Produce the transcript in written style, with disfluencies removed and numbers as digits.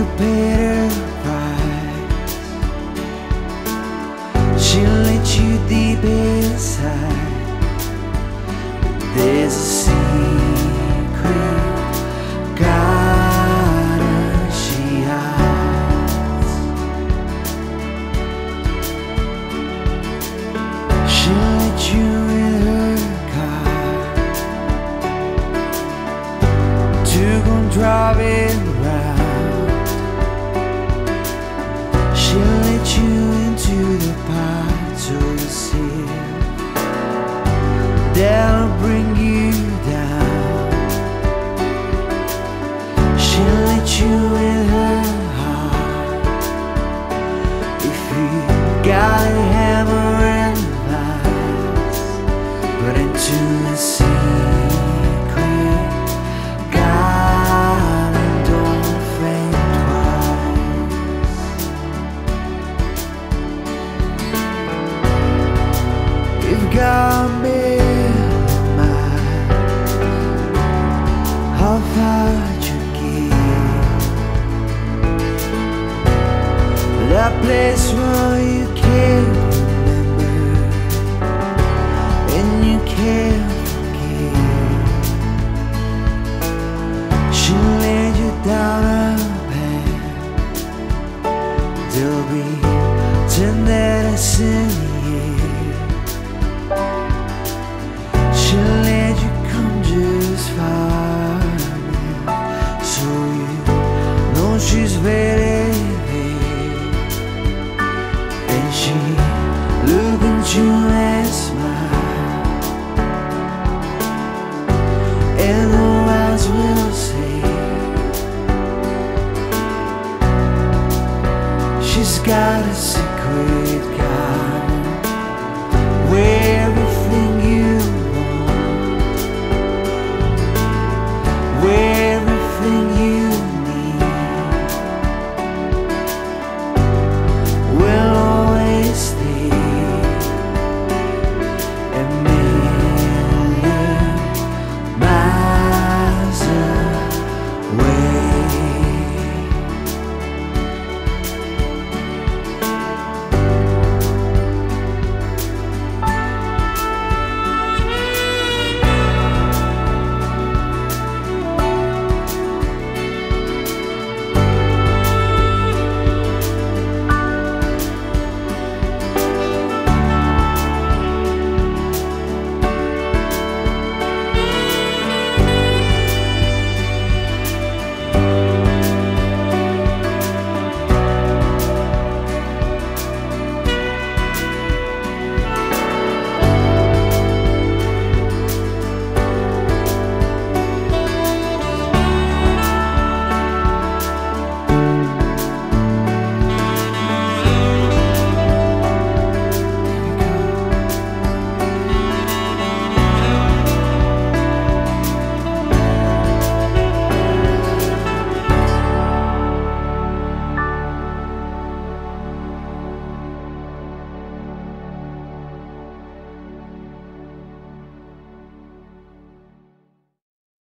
paid her price. She'll let you deep inside. There's a secret garden she hides. She'll let you in her car to go drive it round. She'll let you into the parts of the sea that'll bring you down. She'll let you in her heart if you got a hammer and vise. But into a secret garden, don't think twice. If God made how far you get, that place where you can't remember and you can't forget. She'll lay you down a bed. There'll be tenderness in the air. She'll let you come just far enough so you know she's very there. And she look into you and smile, and the wise will say she's got a secret God.